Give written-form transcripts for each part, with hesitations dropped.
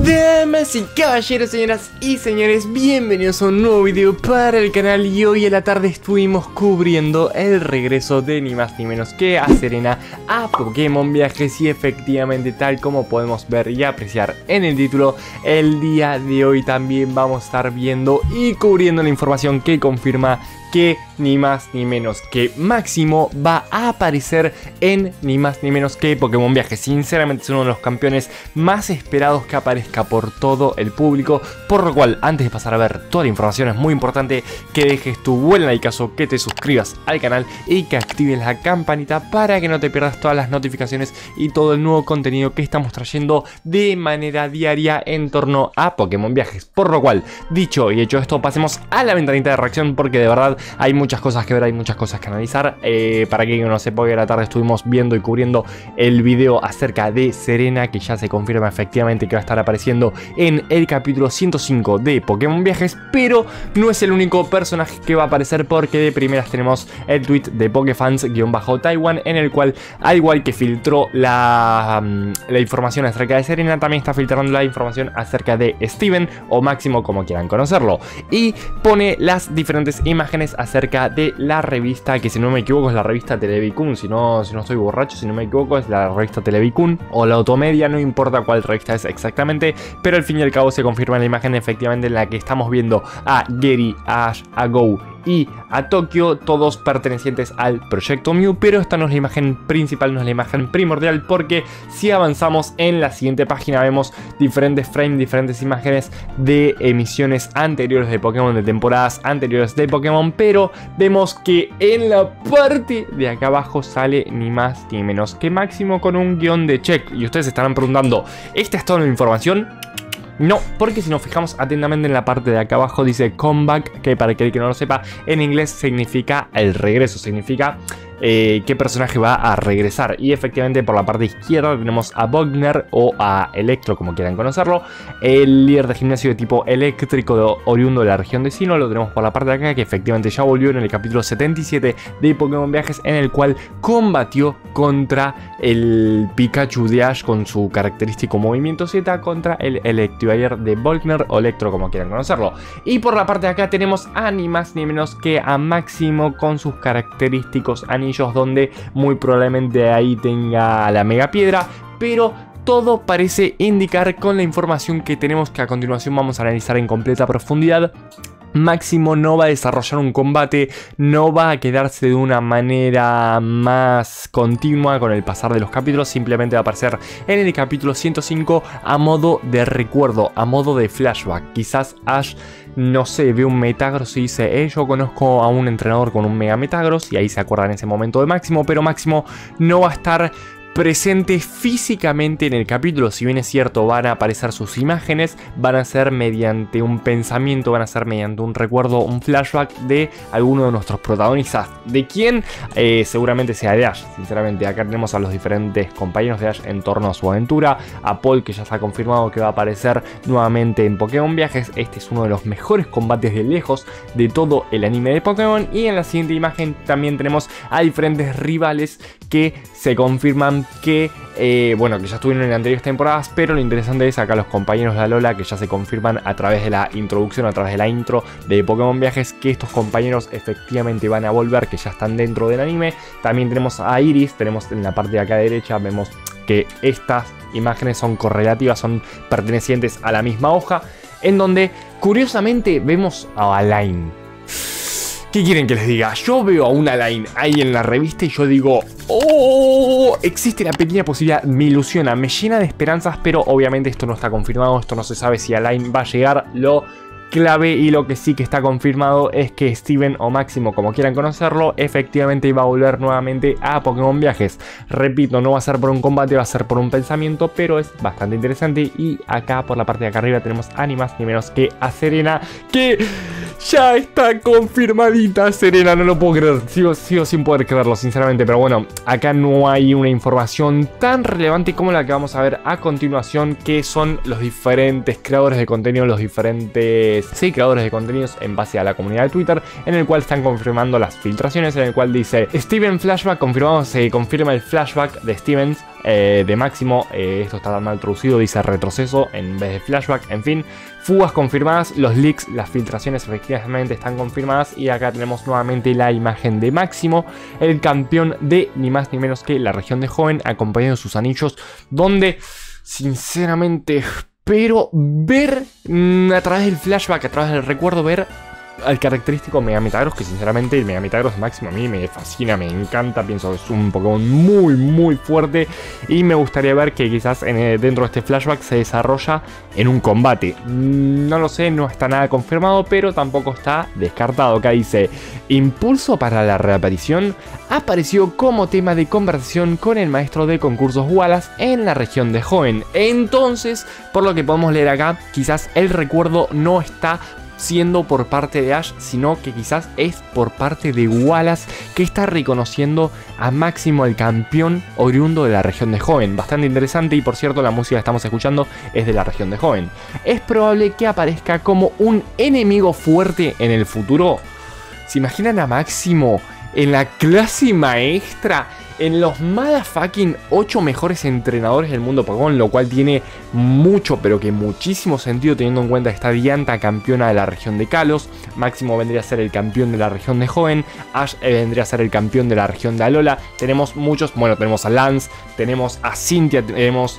Damas y caballeros, señoras y señores, bienvenidos a un nuevo video para el canal. Y hoy en la tarde estuvimos cubriendo el regreso de ni más ni menos que a Serena a Pokémon Viajes. Y efectivamente, tal como podemos ver y apreciar en el título, el día de hoy también vamos a estar viendo y cubriendo la información que confirma que ni más ni menos que Máximo va a aparecer en ni más ni menos que Pokémon Viajes. Sinceramente es uno de los campeones más esperados que aparezca por todo el público, por lo cual antes de pasar a ver toda la información es muy importante que dejes tu buen likeazo, que te suscribas al canal y que actives la campanita para que no te pierdas todas las notificaciones y todo el nuevo contenido que estamos trayendo de manera diaria en torno a Pokémon Viajes. Por lo cual, dicho y hecho esto, pasemos a la ventanita de reacción, porque de verdad hay muchas cosas que ver, hay muchas cosas que analizar. Para quien no sepa, hoy a la tarde estuvimos viendo y cubriendo el video acerca de Serena, que ya se confirma efectivamente que va a estar apareciendo en el capítulo 105 de Pokémon Viajes, pero no es el único personaje que va a aparecer, porque de primeras tenemos el tweet de Pokefans_Taiwan, en el cual, al igual que filtró la información acerca de Serena, también está filtrando la información acerca de Steven o Máximo, como quieran conocerlo, y pone las diferentes imágenes acerca de la revista, que si no me equivoco es la revista Televicun, si no estoy borracho, si no me equivoco es la revista Televicun o la Automedia, no importa cuál revista es exactamente, pero al fin y al cabo se confirma la imagen efectivamente en la que estamos viendo a Gary, a Ash, a Go y a Tokio, todos pertenecientes al Proyecto Mew. Pero esta no es la imagen principal, no es la imagen primordial, porque si avanzamos en la siguiente página vemos diferentes frames, diferentes imágenes de emisiones anteriores de Pokémon, de temporadas anteriores de Pokémon, pero vemos que en la parte de acá abajo sale ni más ni menos que Máximo con un guión de check. Y ustedes estarán preguntando, ¿esta es toda la información? No, porque si nos fijamos atentamente en la parte de acá abajo dice comeback, que para aquel que no lo sepa, en inglés significa el regreso, significa qué personaje va a regresar. Y efectivamente por la parte izquierda tenemos a Volkner o a Electro, como quieran conocerlo, el líder de gimnasio de tipo eléctrico oriundo de la región de Sinnoh. Lo tenemos por la parte de acá, que efectivamente ya volvió en el capítulo 77 de Pokémon Viajes, en el cual combatió contra el Pikachu de Ash con su característico movimiento Z, contra el Electivire de Volkner o Electro, como quieran conocerlo. Y por la parte de acá tenemos a ni más ni menos que a Máximo con sus característicos anillos, donde muy probablemente ahí tenga la Mega Piedra, pero todo parece indicar, con la información que tenemos, que a continuación vamos a analizar en completa profundidad, Máximo no va a desarrollar un combate, no va a quedarse de una manera más continua con el pasar de los capítulos, simplemente va a aparecer en el capítulo 105 a modo de recuerdo, a modo de flashback. Quizás Ash, no sé, ve un Metagross y dice, yo conozco a un entrenador con un Mega Metagross, y ahí se acuerda en ese momento de Máximo, pero Máximo no va a estar presente físicamente en el capítulo. Si bien es cierto, van a aparecer sus imágenes, van a ser mediante un pensamiento, van a ser mediante un recuerdo, un flashback de alguno de nuestros protagonistas. ¿De quién? Seguramente sea de Ash. Sinceramente, acá tenemos a los diferentes compañeros de Ash en torno a su aventura. A Paul, que ya se ha confirmado que va a aparecer nuevamente en Pokémon Viajes. Este es uno de los mejores combates de lejos de todo el anime de Pokémon. Y en la siguiente imagen también tenemos a diferentes rivales que se confirman que, bueno, que ya estuvieron en anteriores temporadas, pero lo interesante es acá los compañeros de Alola, que ya se confirman a través de la introducción, a través de la intro de Pokémon Viajes, que estos compañeros efectivamente van a volver, que ya están dentro del anime. También tenemos a Iris, tenemos en la parte de acá derecha, vemos que estas imágenes son correlativas, son pertenecientes a la misma hoja, en donde curiosamente vemos a Alain. ¿Qué quieren que les diga? Yo veo a una Alain ahí en la revista y yo digo, ¡oh! Existe la pequeña posibilidad, me ilusiona, me llena de esperanzas, pero obviamente esto no está confirmado, esto no se sabe si Alain va a llegar. Lo clave y lo que sí que está confirmado es que Steven o Máximo, como quieran conocerlo, efectivamente va a volver nuevamente a Pokémon Viajes. Repito, no va a ser por un combate, va a ser por un pensamiento, pero es bastante interesante. Y acá por la parte de acá arriba tenemos a ni más ni menos que a Serena, que ya está confirmadita. Serena, no lo puedo creer, sigo sin poder creerlo sinceramente, pero bueno, acá no hay una información tan relevante como la que vamos a ver a continuación, que son los diferentes creadores de contenido, los diferentes creadores de contenidos en base a la comunidad de Twitter, en el cual están confirmando las filtraciones, en el cual dice Steven Flashback confirmado, se confirma el flashback de Steven de Máximo, esto está mal traducido, dice retroceso en vez de flashback, en fin. Fugas confirmadas, los leaks, las filtraciones efectivamente están confirmadas y acá tenemos nuevamente la imagen de Máximo, el campeón de ni más ni menos que la región de Hoenn, acompañado de sus anillos, donde sinceramente espero ver a través del flashback, a través del recuerdo, ver al característico Mega Metagross, que sinceramente el Mega Metagross Máximo a mí me fascina, me encanta, pienso que es un Pokémon muy fuerte y me gustaría ver que quizás dentro de este flashback se desarrolla en un combate. No lo sé, no está nada confirmado, pero tampoco está descartado. Acá dice, impulso para la reaparición apareció como tema de conversación con el maestro de concursos Wallace en la región de Hoenn. Entonces, por lo que podemos leer acá, quizás el recuerdo no está siendo por parte de Ash, sino que quizás es por parte de Wallace, que está reconociendo a Máximo, el campeón oriundo de la región de Hoenn. Bastante interesante, y por cierto la música que estamos escuchando es de la región de Hoenn. Es probable que aparezca como un enemigo fuerte en el futuro. ¿Se imaginan a Máximo en la clase maestra? En los motherfucking 8 mejores entrenadores del mundo Pokémon, lo cual tiene mucho, pero que muchísimo sentido teniendo en cuenta esta Dianta campeona de la región de Kalos. Máximo vendría a ser el campeón de la región de Hoenn, Ash vendría a ser el campeón de la región de Alola. Tenemos muchos, bueno, tenemos a Lance, tenemos a Cynthia, tenemos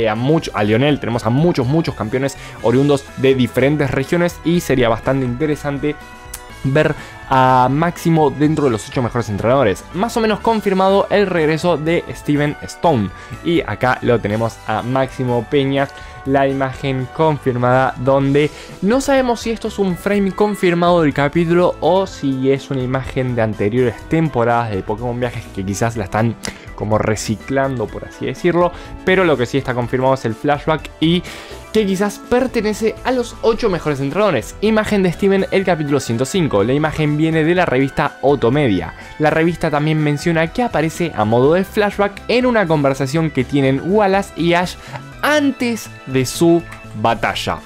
a Lionel, tenemos a muchos campeones oriundos de diferentes regiones y sería bastante interesante ver a Máximo dentro de los 8 mejores entrenadores. Más o menos confirmado el regreso de Steven Stone. Y acá lo tenemos a Máximo Peñas, la imagen confirmada, donde no sabemos si esto es un frame confirmado del capítulo o si es una imagen de anteriores temporadas de Pokémon Viajes que quizás la están como reciclando, por así decirlo. Pero lo que sí está confirmado es el flashback y que quizás pertenece a los 8 mejores entrenadores. Imagen de Steven, el capítulo 105. La imagen viene de la revista Otomedia. La revista también menciona que aparece a modo de flashback en una conversación que tienen Wallace y Ash antes de su batalla.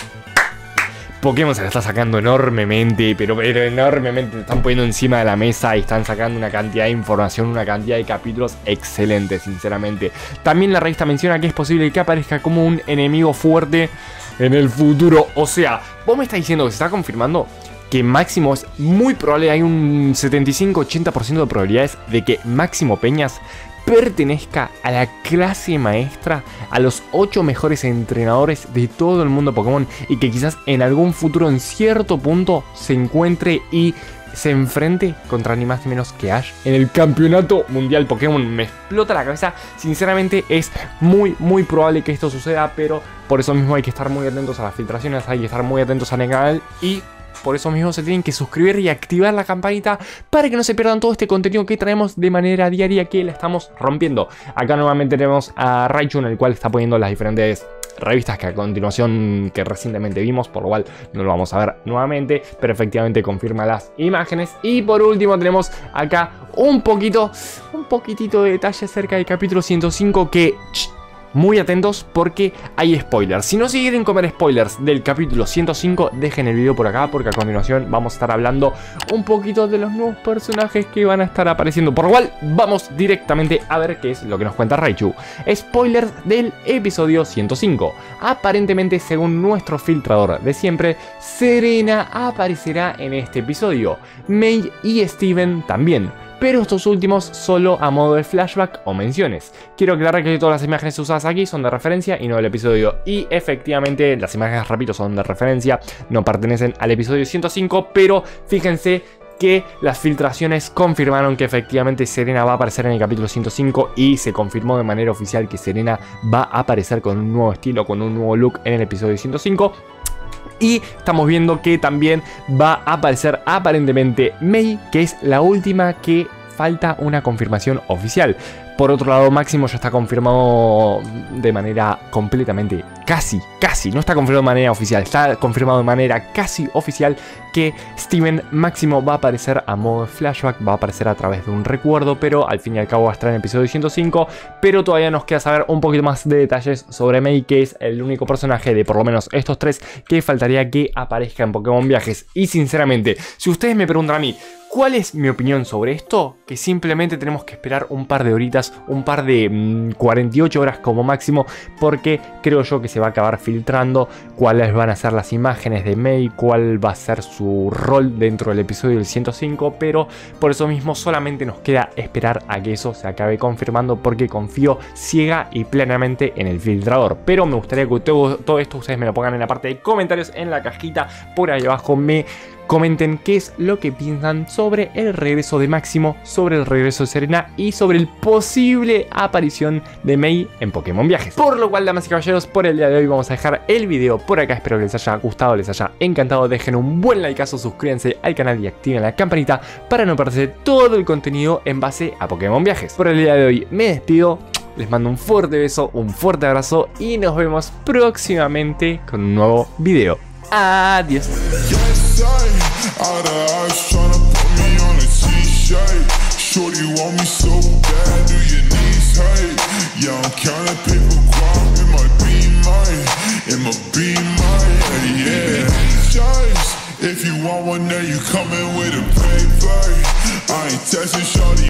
Pokémon se la está sacando enormemente, pero enormemente. Lo están poniendo encima de la mesa y están sacando una cantidad de información, una cantidad de capítulos excelentes, sinceramente. También la revista menciona que es posible que aparezca como un enemigo fuerte en el futuro. O sea, vos me estás diciendo que se está confirmando que Máximo es muy probable, hay un 75-80% de probabilidades de que Máximo Peñas pertenezca a la clase maestra, a los 8 mejores entrenadores de todo el mundo Pokémon, y que quizás en algún futuro, en cierto punto, se encuentre y se enfrente contra ni más ni menos que Ash en el campeonato mundial Pokémon. Me explota la cabeza, sinceramente es muy probable que esto suceda, pero por eso mismo hay que estar muy atentos a las filtraciones, hay que estar muy atentos al canal y por eso mismo se tienen que suscribir y activar la campanita para que no se pierdan todo este contenido que traemos de manera diaria, que la estamos rompiendo. Acá nuevamente tenemos a Raichu, en el cual está poniendo las diferentes revistas que a continuación que recientemente vimos, por lo cual no lo vamos a ver nuevamente, pero efectivamente confirma las imágenes. Y por último tenemos acá un poquitito de detalle acerca del capítulo 105 que... muy atentos porque hay spoilers. Si no se quieren comer spoilers del capítulo 105, dejen el video por acá porque a continuación vamos a estar hablando un poquito de los nuevos personajes que van a estar apareciendo. Por lo cual vamos directamente a ver qué es lo que nos cuenta Raichu. Spoilers del episodio 105. Aparentemente, según nuestro filtrador de siempre, Serena aparecerá en este episodio. May y Steven también, pero estos últimos solo a modo de flashback o menciones. Quiero aclarar que todas las imágenes usadas aquí son de referencia y no del episodio. Y efectivamente las imágenes, repito, son de referencia, no pertenecen al episodio 105, pero fíjense que las filtraciones confirmaron que efectivamente Serena va a aparecer en el capítulo 105 y se confirmó de manera oficial que Serena va a aparecer con un nuevo estilo, con un nuevo look en el episodio 105. Y estamos viendo que también va a aparecer aparentemente May, que es la última que falta una confirmación oficial. Por otro lado, Máximo ya está confirmado de manera completamente, casi, no está confirmado de manera oficial, está confirmado de manera casi oficial que Steven Máximo va a aparecer a modo de flashback, va a aparecer a través de un recuerdo, pero al fin y al cabo va a estar en el episodio 105, pero todavía nos queda saber un poquito más de detalles sobre May, que es el único personaje de por lo menos estos 3 que faltaría que aparezca en Pokémon Viajes. Y sinceramente, si ustedes me preguntan a mí, ¿Cuál es mi opinión sobre esto? Que simplemente tenemos que esperar un par de horitas, un par de 48 horas como máximo, porque creo yo que se va a acabar filtrando cuáles van a ser las imágenes de Mei, cuál va a ser su rol dentro del episodio del 105, pero por eso mismo solamente nos queda esperar a que eso se acabe confirmando, porque confío ciega y plenamente en el filtrador. Pero me gustaría que todo esto ustedes me lo pongan en la parte de comentarios, en la cajita por ahí abajo, me comenten qué es lo que piensan sobre el regreso de Máximo, sobre el regreso de Serena y sobre el posible aparición de Mei en Pokémon Viajes. Por lo cual, damas y caballeros, por el día de hoy vamos a dejar el video por acá. Espero que les haya gustado, les haya encantado. Dejen un buen likeazo, suscríbanse al canal y activen la campanita para no perderse todo el contenido en base a Pokémon Viajes. Por el día de hoy me despido. Les mando un fuerte beso, un fuerte abrazo y nos vemos próximamente con un nuevo video. Adiós. Out of eyes tryna put me on a t-shirt. Shorty want me so bad, do your knees hurt? Yeah, I'm counting paper guap, it might be mine, yeah. Choice, if you want one, then you coming with a paper. I ain't texting shorty.